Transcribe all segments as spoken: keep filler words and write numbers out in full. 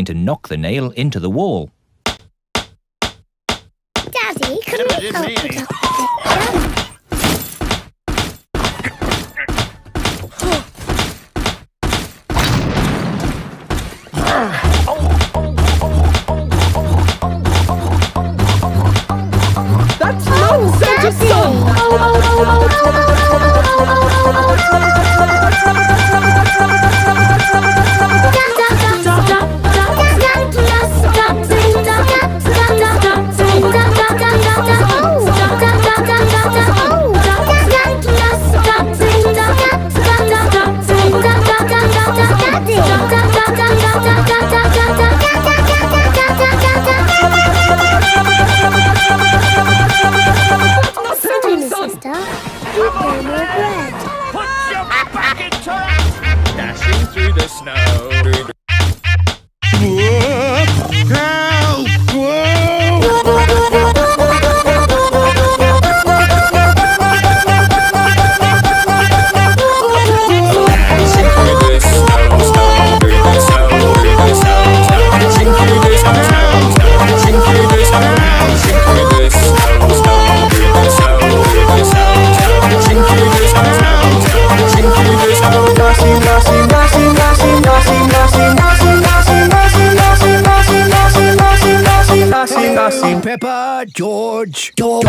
to knock the nail into the wall. Daddy, can we help put up That's nonsense of song! Dashing through the snow. Peppa, George, George.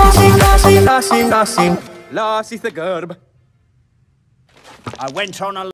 Loss is the gerb. I went on a